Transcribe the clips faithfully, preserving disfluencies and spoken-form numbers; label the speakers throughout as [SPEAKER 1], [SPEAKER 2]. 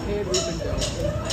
[SPEAKER 1] Hey, Ruben.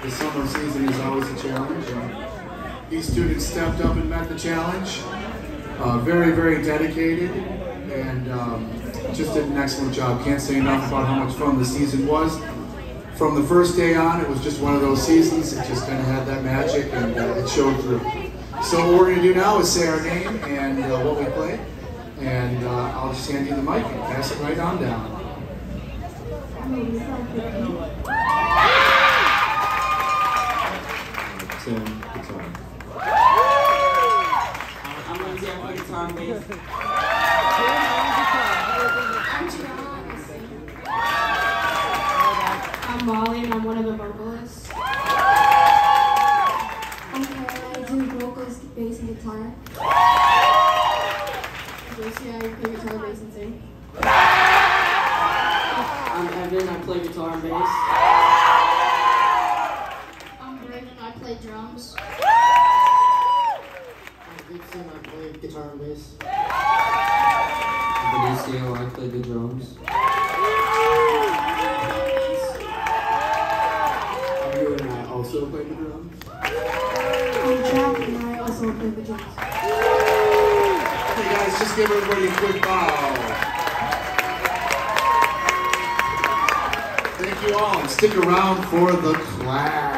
[SPEAKER 1] the summer season is always a challenge. And these students stepped up and met the challenge. Uh, very, very dedicated, and um, just did an excellent job. Can't say enough about how much fun the season was. From the first day on, it was just one of those seasons. It just kind of had that magic, and uh, it showed through. So what we're going to do now is say our name and uh, what we play, and uh, I'll just hand you the mic and pass it right on down.
[SPEAKER 2] Tim, guitar.
[SPEAKER 3] I'm going to get my guitar and bass.
[SPEAKER 4] I'm Gianna. I'm Molly, and I'm one of the vocalists.
[SPEAKER 5] Okay, I do vocals, bass, and guitar.
[SPEAKER 4] Josie, I play guitar, bass, and sing.
[SPEAKER 3] I'm Evan, I play guitar and bass.
[SPEAKER 4] I'm Brandon, I play drums.
[SPEAKER 3] I'm Gibson, I play guitar and bass.
[SPEAKER 2] I'm Benicio, I play the drums.
[SPEAKER 3] I'm you and I also play the drums.
[SPEAKER 5] I'm Jack, and I also play the drums.
[SPEAKER 1] Okay guys, just give everybody a quick bow. Thank you all, and stick around for the class.